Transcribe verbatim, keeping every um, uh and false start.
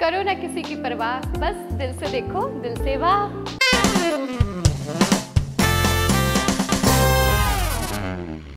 करो ना किसी की परवाह, बस दिल से देखो दिल से वाह।